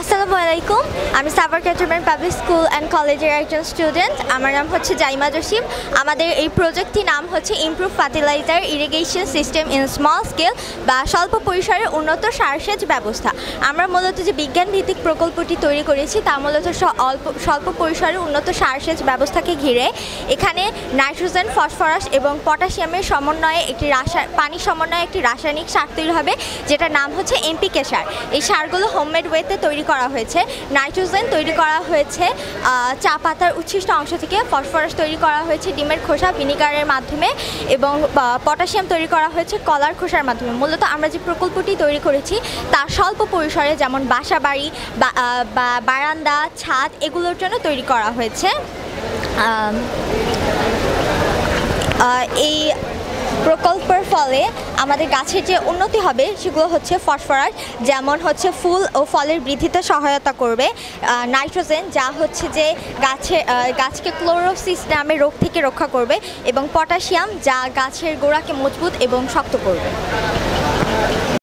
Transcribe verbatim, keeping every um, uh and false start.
আসসালামু আলাইকুম, আমি Savar cantonment public school and কলেজের একজন স্টুডেন্ট। আমার নাম হচ্ছে জাইমা জসিম। আমাদের এই প্রজেক্টটির নাম হচ্ছে improve fertilizer irrigation system in small scale বা স্বল্প পরিসরে উন্নত সারসেচ ব্যবস্থা। আমরা মূলত যে বিজ্ঞান ভিত্তিক প্রকল্পটি তৈরি করেছি তা মূলত অল্প স্বল্প পরিসরে উন্নত সারসেচ ব্যবস্থাকে ঘিরে। এখানে নাইট্রোজেন, ফসফরাস এবং পটাশিয়ামের সমন্বয়ে একটি রাসা পানির সমন্বয়ে একটি রাসায়নিক সার তৈরি হবে, যেটার নাম হচ্ছে এমপিকে সার। এই সারগুলো হোমমেড ওয়েতে তৈরি করা হয়েছে। নাইট্রোজেন তৈরি করা হয়েছে চা পাতার উচ্ছিষ্ট অংশ থেকে, ফসফরাস তৈরি করা হয়েছে ডিমের খোসা ভিনিগারের মাধ্যমে এবং পটাশিয়াম তৈরি করা হয়েছে কলার খোসার মাধ্যমে। মূলত আমরা যে প্রকল্পটি তৈরি করেছি তা স্বল্প পরিসরে, যেমন বাসা বাড়ি বা বারান্দা, ছাদ এগুলোর জন্য তৈরি করা হয়েছে। এই প্রকল্পের ফলে আমাদের গাছের যে উন্নতি হবে সেগুলো হচ্ছে ফসফরাস, যেমন হচ্ছে ফুল ও ফলের বৃদ্ধিতে সহায়তা করবে। নাইট্রোজেন, যা হচ্ছে যে গাছে গাছকে ক্লোরোসিস নামে রোগ থেকে রক্ষা করবে, এবং পটাশিয়াম, যা গাছের গোড়াকে মজবুত এবং শক্ত করবে।